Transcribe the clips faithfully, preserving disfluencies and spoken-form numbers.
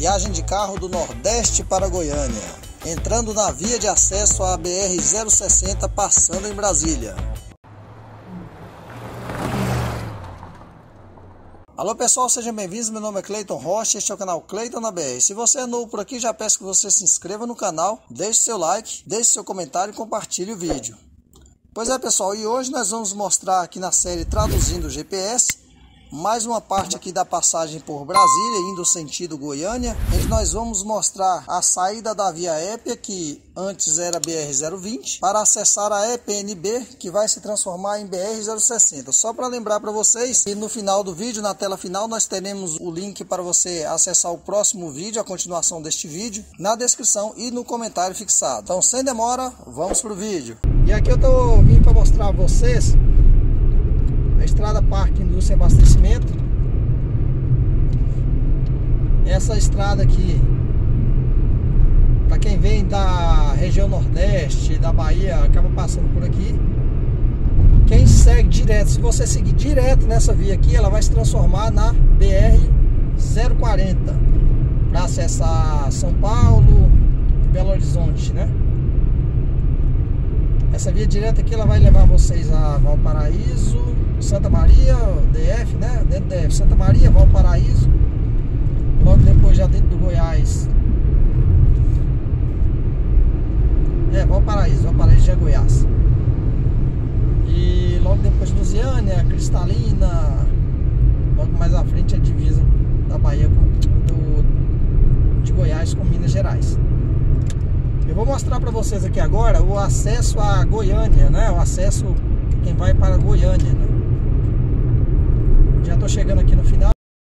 Viagem de carro do Nordeste para Goiânia, entrando na via de acesso à B R zero sessenta, passando em Brasília. Alô pessoal, sejam bem-vindos, meu nome é Cleiton Rocha, este é o canal Cleiton na B R. Se você é novo por aqui, já peço que você se inscreva no canal, deixe seu like, deixe seu comentário e compartilhe o vídeo. Pois é pessoal, e hoje nós vamos mostrar aqui na série Traduzindo o G P S, mais uma parte aqui da passagem por Brasília, indo sentido Goiânia, onde nós vamos mostrar a saída da via Épia, que antes era B R zero vinte, para acessar a E P N B, que vai se transformar em B R zero sessenta. Só para lembrar para vocês que no final do vídeo, na tela final, nós teremos o link para você acessar o próximo vídeo, a continuação deste vídeo, na descrição e no comentário fixado. Então, sem demora, vamos para o vídeo. E aqui eu estou vindo para mostrar a vocês a estrada Parque Indústria e Abastecimento. Essa estrada aqui, para quem vem da região Nordeste, da Bahia, acaba passando por aqui. Quem segue direto, se você seguir direto nessa via aqui, ela vai se transformar na B R zero quarenta, para acessar São Paulo e Belo Horizonte, né? Essa via direta aqui, ela vai levar vocês a Valparaíso, Santa Maria, D F, né? Dentro do D F, Santa Maria, Valparaíso. Logo depois, já dentro do Goiás. É, Valparaíso, Valparaíso já é Goiás. E logo depois, Lusiânia, Cristalina. Logo mais à frente, a divisa da Bahia com, do, de Goiás com Minas Gerais. Eu vou mostrar para vocês aqui agora o acesso a Goiânia, né? O acesso, quem vai para Goiânia, né? Já estou chegando aqui no final.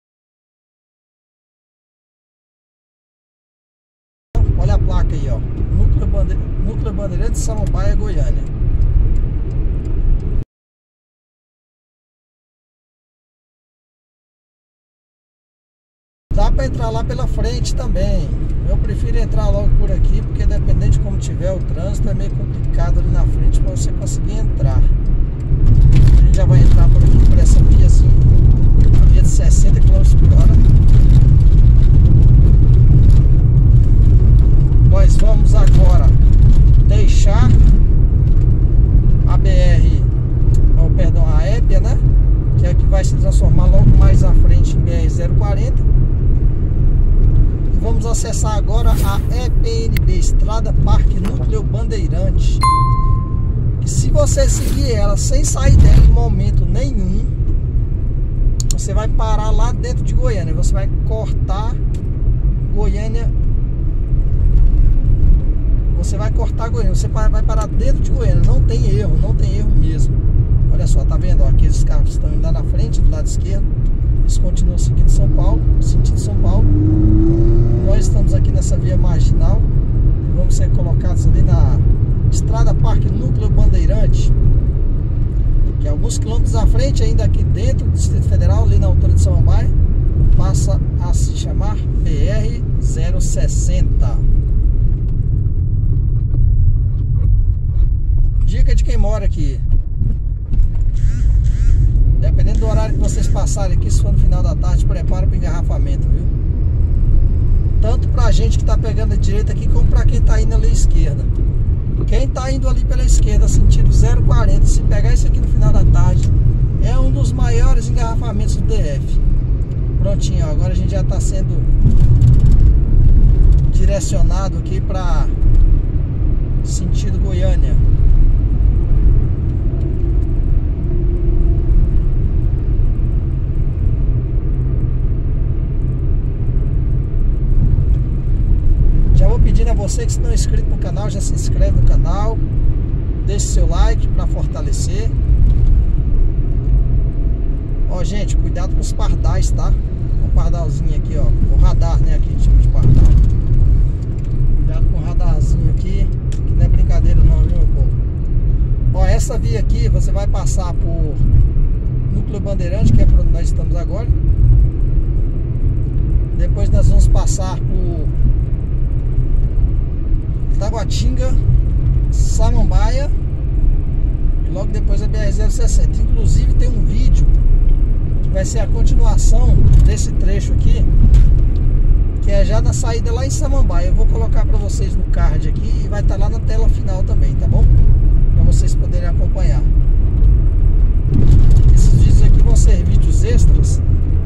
Olha a placa aí, ó. Núcleo, Bande... Núcleo Bandeirantes Samambaia, Goiânia. Dá para entrar lá pela frente também. Eu prefiro entrar logo por aqui, porque dependendo de como tiver o trânsito, é meio complicado ali na frente para você conseguir entrar. A gente já vai entrar por aqui, por essa via assim, a via de sessenta quilômetros por hora. Nós vamos agora deixar a B R, oh, perdão, a Épia, né? Que é a que vai se transformar logo mais à frente em B R zero quarenta. Vamos acessar agora a E P N B, Estrada Parque Núcleo Bandeirante. Que se você seguir ela sem sair dela em momento nenhum, você vai parar lá dentro de Goiânia. Você vai cortar Goiânia. Você vai cortar Goiânia. Você vai parar dentro de Goiânia. Não tem erro, não tem erro mesmo. Olha só, tá vendo? Ó, aqueles carros estão indo lá na frente, do lado esquerdo. Eles continuam seguindo São Paulo, sentido São Paulo. Nós estamos aqui nessa via marginal. Vamos ser colocados ali na Estrada Parque Núcleo Bandeirante, que é alguns quilômetros à frente, ainda aqui dentro do Distrito Federal, ali na altura de Samambaia, passa a se chamar B R zero sessenta. Dica de quem mora aqui: dependendo do horário que vocês passarem aqui, se for no final da tarde, prepara para engarrafamento, viu? Tanto pra gente que tá pegando a direita aqui, como pra quem tá indo ali à esquerda. Quem tá indo ali pela esquerda, sentido zero quarenta, se pegar isso aqui no final da tarde, é um dos maiores engarrafamentos do D F. Prontinho, ó, agora a gente já tá sendo direcionado aqui pra sentido Goiânia. Pedindo a você que se não é inscrito no canal, já se inscreve no canal, deixe seu like para fortalecer. Ó gente, cuidado com os pardais, tá? O pardalzinho aqui, ó, o radar, né, aqui tipo de pardal. Cuidado com o radarzinho aqui, que não é brincadeira não, viu meu povo? Ó, essa via aqui você vai passar por Núcleo Bandeirante, que é por onde nós estamos agora. Depois nós vamos passar por Taguatinga, Samambaia e logo depois a B R zero sessenta. Inclusive tem um vídeo que vai ser a continuação desse trecho aqui, que é já na saída lá em Samambaia. Eu vou colocar para vocês no card aqui e vai estar lá na tela final também, tá bom? Para vocês poderem acompanhar. Esses vídeos aqui vão ser vídeos extras,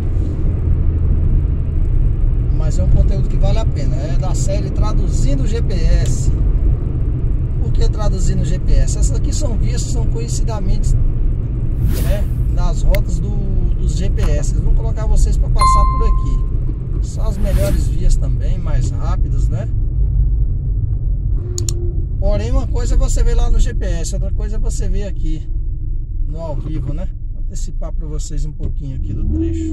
mas é um conteúdo que vale a pena. É da série Traduzindo o G P S. Por que traduzindo o G P S? Essas aqui são vias que são conhecidamente, né, nas rotas do, dos G P S. Vou colocar vocês para passar por aqui. São as melhores vias também, mais rápidas, né? Porém, uma coisa é você ver lá no G P S, outra coisa é você ver aqui no ao vivo, né? Vou antecipar para vocês um pouquinho aqui do trecho.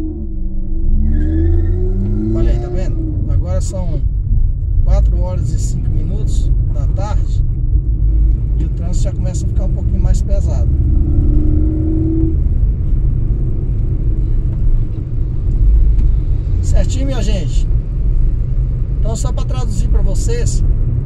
Olha aí, tá vendo? Agora são quatro horas e cinco minutos da tarde e o trânsito já começa a ficar um pouquinho mais pesado. Certinho, minha gente? Então, só para traduzir para vocês,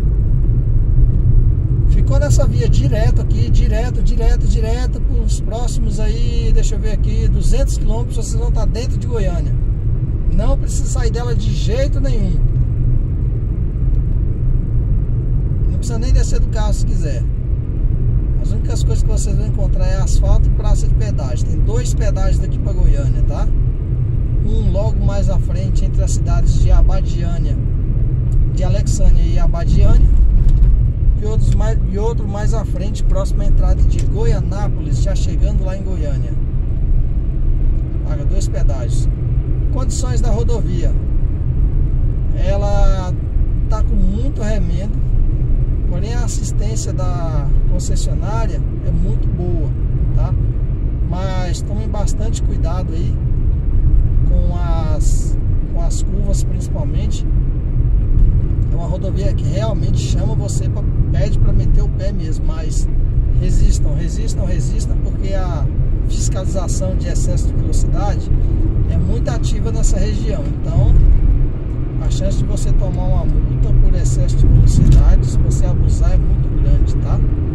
ficou nessa via direto aqui, direto, direto, direto, para os próximos aí, deixa eu ver aqui, duzentos quilômetros, vocês vão estar dentro de Goiânia. Não precisa sair dela de jeito nenhum. Não precisa nem descer do carro se quiser. As únicas coisas que vocês vão encontrar é asfalto e praça de pedágio. Tem dois pedágios daqui para Goiânia, tá? Um logo mais à frente entre as cidades de Abadiânia, de Alexânia e Abadiânia, e, outros mais, e outro mais à frente, próximo à entrada de Goianápolis, já chegando lá em Goiânia. Paga dois pedágios. Condições da rodovia: ela tá com muito remendo, porém a assistência da concessionária é muito boa, tá? Mas tomem bastante cuidado aí com as, com as curvas, principalmente. É uma rodovia que realmente chama você, pra, pede para meter o pé mesmo, mas resistam, resistam, resistam, porque a fiscalização de excesso de velocidade é muito ativa nessa região. Então a chance de você tomar uma multa por excesso de velocidade, se você abusar, é muito grande, tá?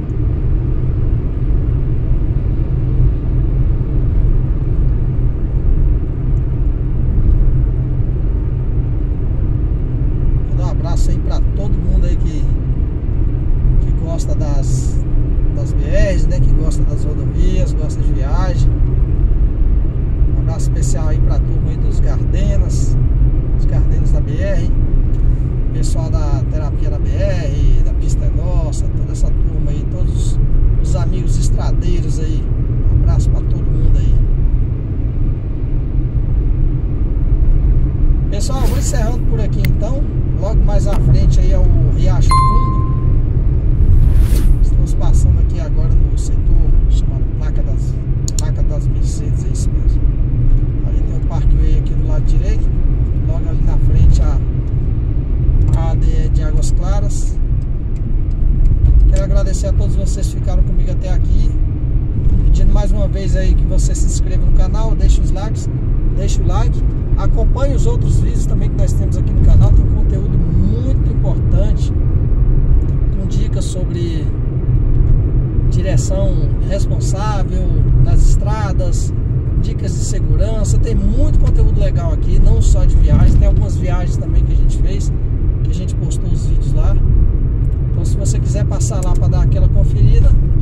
Aí para todo mundo aí que, que gosta das, das B Rs, né? Que gosta das rodovias, gosta de viagem. Um abraço especial aí para a turma aí dos Gardenas, os Gardenas da B R, pessoal da terapia da B R, da Pista é Nossa, toda essa turma aí, todos os amigos estradeiros aí. Um abraço para todo mundo aí. Pessoal, vou encerrando por aqui então. Logo mais à frente aí é o Riacho Fundo. Estamos passando aqui agora no setor chamado Placa das, Placa das Mercedes, é isso mesmo. Ali tem o Parkway aqui do lado direito. Logo ali na frente a, a A D de Águas Claras. Quero agradecer a todos vocês que ficaram comigo até aqui. Pedindo mais uma vez aí que você se inscreva no canal, deixe os likes, deixe o like. Acompanhe os outros vídeos também que nós temos aqui no canal. Tem conteúdo muito importante, com dicas sobre direção responsável nas estradas, dicas de segurança. Tem muito conteúdo legal aqui, não só de viagens. Tem algumas viagens também que a gente fez, que a gente postou os vídeos lá. Então, se você quiser passar lá para dar aquela conferida,